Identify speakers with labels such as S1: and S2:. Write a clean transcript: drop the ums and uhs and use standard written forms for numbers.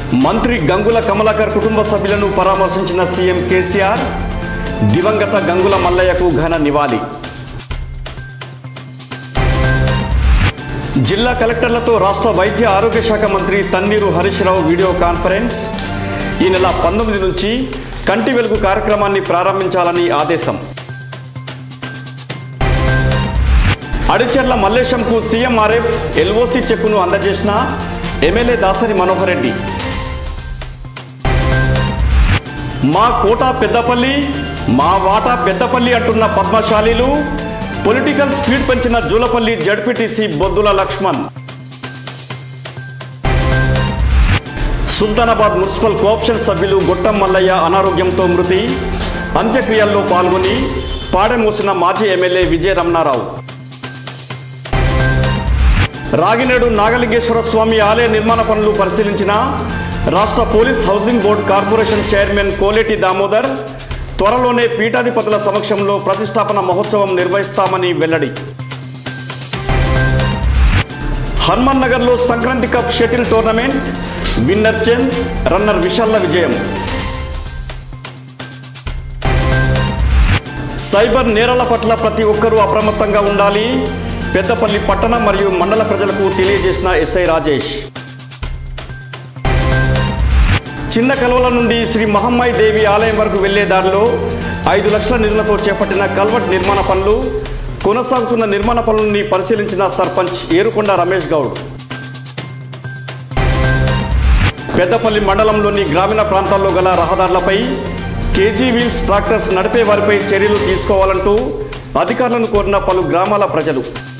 S1: మంత్రి గంగుల కమలాకర్ కుటుంబ సభ్యులను పరామర్శించిన సీఎం కేసీఆర్, దివంగత గంగుల మల్లయ్యకు ఘన నివాళి. జిల్లా కలెక్టర్లతో రాష్ట్ర వైద్య ఆరోగ్య శాఖ మంత్రి తన్నీరు హరీష్ రావు వీడియో కాన్ఫరెన్స్. ఈ నెల 19 నుంచి కంటి వెలుగు కార్యక్రమాన్ని ప్రారంభించాలని ఆదేశం. అడిచెర్ల మల్లేశంకు సీఎంఆర్ఎఫ్ ఎల్ఓసి చెక్కును అందజేసిన ఎమ్మెల్యే దాసరి మనోహర్ రెడ్డి. మా కోటా పెద్దపల్లి, మా వాటా పెద్దపల్లి అంటున్న పద్మశాలీలు, పొలిటికల్ స్పీడ్ పెంచిన Julapalli ZPTC Boddula Laxman. Sultanabad municipal cooption సభ్యులు గొట్టం మల్లయ్య అనారోగ్యంతో మృతి. అంత్యక్రియల్లో పాల్గొని పాడెమోసిన మాజీ ఎమ్మెల్యే విజయ రమణారావు. రాగినేడు నాగలింగేశ్వర స్వామి ఆలయ నిర్మాణ పనులు పరిశీలించిన రాష్ట్ర police housing board corporation chairman Koleti Damodar. త్వరలోనే పీఠాధిపతుల సమక్షంలో ప్రతిష్టాపన మహోత్సవం నిర్వహిస్తామని వెల్లడి. హనుమాన్ నగర్లో Sankranti cup shuttle tournament. Winner Chand, runner విశాల్ల విజయం. సైబర్ నేరాల పట్ల ప్రతి ఒక్కరూ అప్రమత్తంగా ఉండాలి. పెద్దపల్లి పట్టణ మరియు మండల ప్రజలకు తెలియజేసిన ఎస్ఐ రాజేష్. చిన్న కల్వల నుండి శ్రీ మహమ్మాయి దేవి ఆలయం వరకు వెళ్లే దారిలో 5 లక్షల నిధులతో చేపట్టిన కల్వర్ట్ నిర్మాణ పనులు. కొనసాగుతున్న నిర్మాణ పనులని పరిశీలించిన సర్పంచ్ ఏరుకొండ రమేష్ గౌడ్. పెద్దపల్లి మండలంలోని గ్రామీణ ప్రాంతాల్లో గల రహదారులపై కేజీ వీల్స్ ట్రాక్టర్స్ నడిపే వారిపై చర్యలు తీసుకోవాలంటూ అధికారులను కోరిన పలు గ్రామాల ప్రజలు.